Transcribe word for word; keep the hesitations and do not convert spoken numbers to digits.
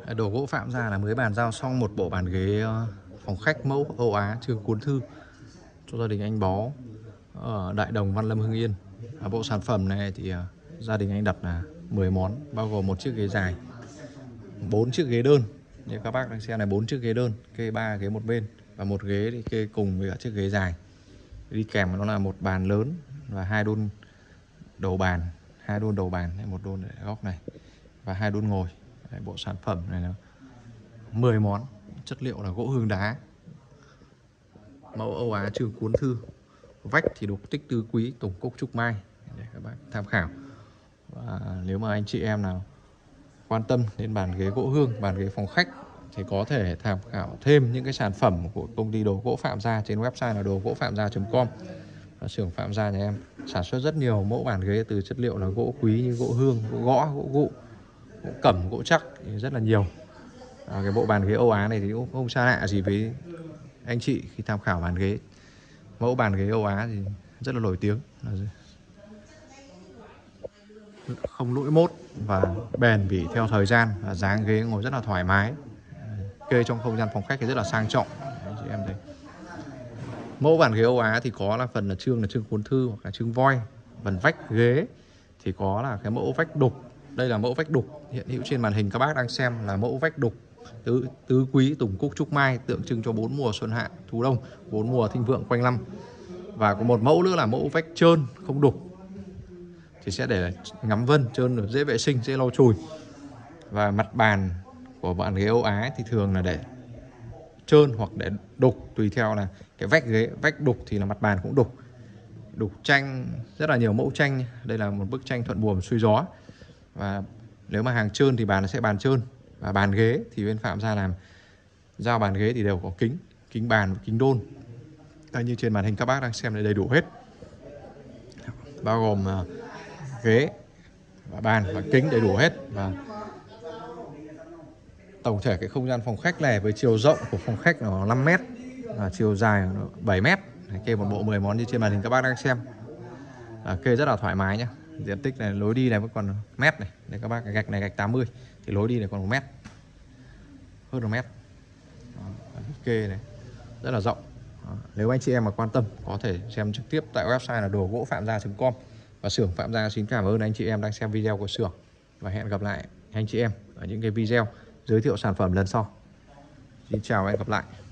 Đồ gỗ Phạm Gia là mới bàn giao xong một bộ bàn ghế phòng khách mẫu Âu Á Trương Cuốn Thư cho gia đình anh Bó ở Đại Đồng, Văn Lâm, Hưng Yên. Ở bộ sản phẩm này thì gia đình anh đặt là mười món, bao gồm một chiếc ghế dài, bốn chiếc ghế đơn. Như các bác đang xem này, bốn chiếc ghế đơn, kê ba ghế một bên và một ghế thì kê cùng với cả chiếc ghế dài. Đi kèm nó là một bàn lớn và hai đôn đầu bàn, hai đôn đầu bàn, một đôn ở góc này và hai đôn ngồi. Đấy, bộ sản phẩm này là mười món, chất liệu là gỗ hương đá, mẫu Âu Á Trương Cuốn Thư. Vách thì đục tích tứ quý, tổng cốc trúc mai để các bạn tham khảo. Và nếu mà anh chị em nào quan tâm đến bàn ghế gỗ hương, bàn ghế phòng khách thì có thể tham khảo thêm những cái sản phẩm của công ty đồ gỗ Phạm Gia trên website là đồ gỗ phạm gia chấm com. Xưởng Phạm Gia nhà em sản xuất rất nhiều mẫu bàn ghế từ chất liệu là gỗ quý như gỗ hương, gỗ gõ, gỗ gụ, gỗ cẩm, gỗ chắc, rất là nhiều. À, cái bộ bàn ghế Âu Á này thì cũng không xa lạ gì với anh chị khi tham khảo bàn ghế. Mẫu bàn ghế Âu Á thì rất là nổi tiếng, không lỗi mốt và bền bỉ theo thời gian, và dáng ghế ngồi rất là thoải mái, kê trong không gian phòng khách thì rất là sang trọng. Đấy, chị em thấy mẫu bàn ghế Âu Á thì có là phần là trương là trương Cuốn Thư hoặc là trương voi. Phần vách ghế thì có là cái mẫu vách đục. Đây là mẫu vách đục hiện hữu trên màn hình các bác đang xem, là mẫu vách đục tứ, tứ quý, tùng cúc, trúc mai, tượng trưng cho bốn mùa xuân hạ thu đông, bốn mùa thịnh vượng quanh năm. Và có một mẫu nữa là mẫu vách trơn không đục, thì sẽ để ngắm vân, trơn dễ vệ sinh, dễ lau chùi. Và mặt bàn của bàn ghế Âu Á thì thường là để trơn hoặc để đục, tùy theo là cái vách ghế. Vách đục thì là mặt bàn cũng đục. Đục tranh, rất là nhiều mẫu tranh. Đây là một bức tranh thuận buồm xuôi gió. Và nếu mà hàng trơn thì bàn nó sẽ bàn trơn. Và bàn ghế thì bên Phạm Gia làm giao bàn ghế thì đều có kính, kính bàn và kính đôn. Đây, như trên màn hình các bác đang xem đây, đầy đủ hết, bao gồm uh, ghế và bàn và kính đầy đủ hết. Và tổng thể cái không gian phòng khách này với chiều rộng của phòng khách nó năm mét và chiều dài nó bảy mét. Kê một bộ mười món như trên màn hình các bác đang xem. À, kê rất là thoải mái nhá. Diện tích này, lối đi này vẫn còn mét này. Đây các bác, cái gạch này gạch tám mươi thì lối đi này còn một mét, hơn một mét. Đó, kê này rất là rộng. Đó, nếu anh chị em mà quan tâm có thể xem trực tiếp tại website là đồ gỗ phạm gia chấm com. Và xưởng Phạm Gia xin cảm ơn anh chị em đang xem video của xưởng, và hẹn gặp lại anh chị em ở những cái video giới thiệu sản phẩm lần sau. Xin chào và hẹn gặp lại.